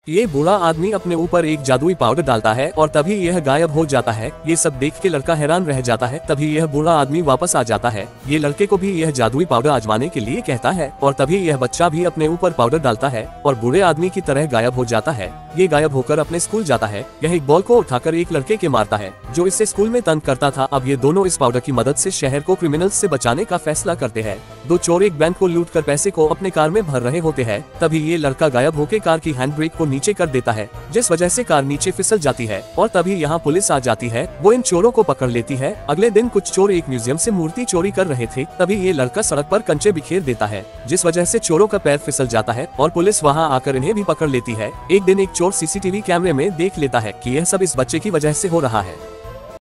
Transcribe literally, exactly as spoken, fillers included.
ये बूढ़ा आदमी अपने ऊपर एक जादुई पाउडर डालता है और तभी यह गायब हो जाता है। ये सब देख के लड़का हैरान रह जाता है। तभी यह बूढ़ा आदमी वापस आ जाता है। ये लड़के को भी यह जादुई पाउडर आजमाने के लिए कहता है और तभी यह बच्चा भी अपने ऊपर पाउडर डालता है और बूढ़े आदमी की तरह गायब हो जाता है। ये गायब होकर अपने स्कूल जाता है। यह एक बॉल को उठाकर एक लड़के के मारता है जो इससे स्कूल में तंग करता था। अब ये दोनों इस पाउडर की मदद से शहर को क्रिमिनल्स से बचाने का फैसला करते हैं। दो चोर एक बैंक को लूट कर पैसे को अपने कार में भर रहे होते हैं। तभी ये लड़का गायब होकर कार की हैंड ब्रेक को नीचे कर देता है, जिस वजह से कार नीचे फिसल जाती है और तभी यहाँ पुलिस आ जाती है। वो इन चोरों को पकड़ लेती है। अगले दिन कुछ चोर एक म्यूजियम से मूर्ति चोरी कर रहे थे। तभी ये लड़का सड़क पर कंचे बिखेर देता है, जिस वजह से चोरों का पैर फिसल जाता है और पुलिस वहाँ आकर इन्हें भी पकड़ लेती है। एक दिन एक चोर सीसीटीवी कैमरे में देख लेता है कि यह सब इस बच्चे की वजह से हो रहा है।